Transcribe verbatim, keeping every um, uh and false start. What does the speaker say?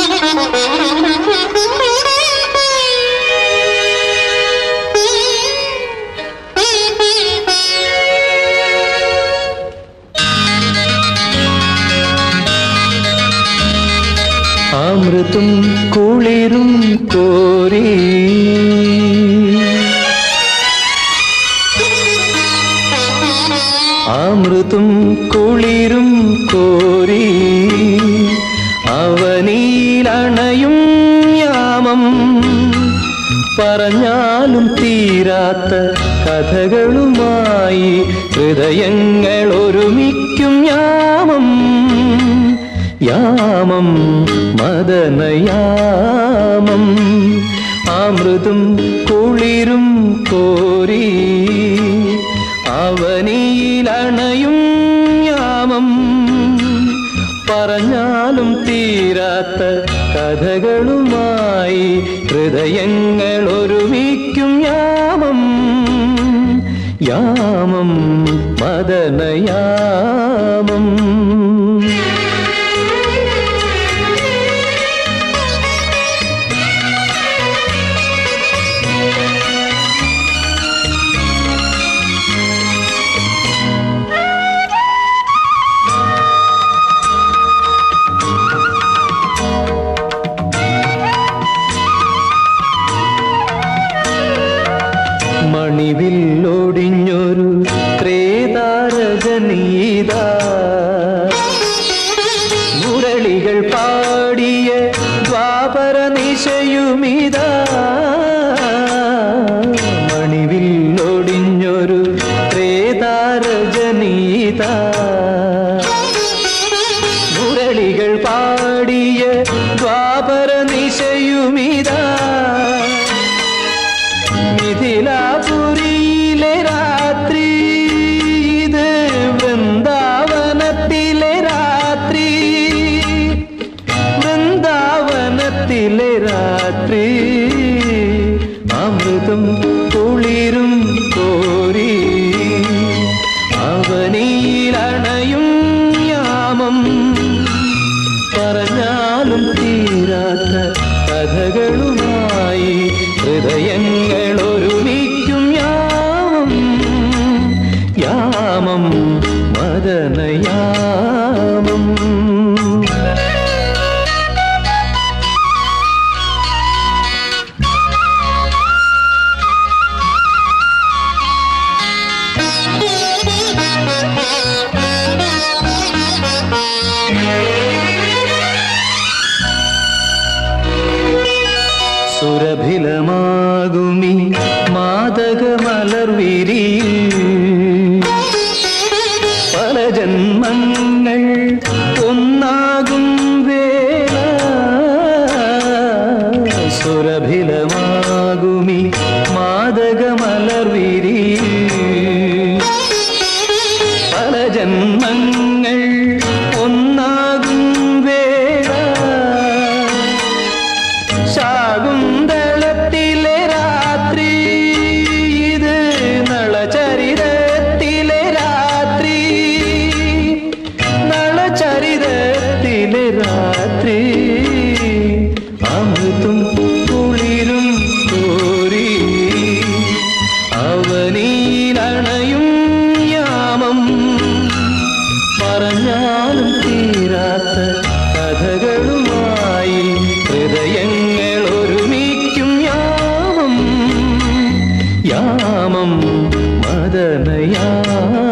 അമൃതും കുളിരും കോരി അമൃതും കുളിരും കോരി അവനിലണയും യാമം പറഞ്ഞാലും തീരാത്ത കഥകളുമായി ഹൃദയങ്ങൾ ഒരുമിക്കും യാമം യാമം മദനയാമം അമൃതും കുളിരും കോരി അവനിലണയും യാമം പറഞ്ഞാലും തീരാത്ത കഥകളുമായി ഹൃദയങ്ങൾ ഒരുമിക്കും യാമം യാമം മദനയാമം മണിവില്ലൊടിഞ്ഞൊരു ത്രേതാരജനീതാ മുരളികൾ പാടിയ ദ്വാപര നിശയുമിതാ മണിവില്ലൊടിഞ്ഞൊരു ത്രേതാരജനീതാ മുരളികൾ പാടിയ ദ്വാപര നിശയുമിതാ മിഥിലാപുരിയിലെ രാത്രി ഇത് വൃന്ദാവനത്തിലെ രാത്രി വൃന്ദാവനത്തിലെ രാത്രി അമൃതും കുളിരും കോരി അവനിലണയും യാമം പറഞ്ഞാലും തീരാത്ത കഥകളുമായി ഹൃദയങ്ങൾ ഒരുമിക്കും യാമം യാമം മദനയാമം സുരഭിലമാകുമി മാദകമലർവിരിയിൽ പല ജന്മങ്ങൾ ഒന്നാകും വേള സുരഭിലമാകുമി മാദകമലർവിരിയിൽ പല ജന്മങ്ങൾ ഒന്നാകും വേള ശാകുന്തളത്തിലെ രാത്രി ഇത് നളചരിതത്തിലെ രാത്രി നളചരിതത്തിലെ രാത്രി അമൃതും കുളിരും കോരി അവനിലണയും യാമം പറഞ്ഞാലും തീരാത്ത കഥകളുമായി ഹൃദയങ്ങൾ ഒരുമിക്കും യാമം യാമം മദനയാമം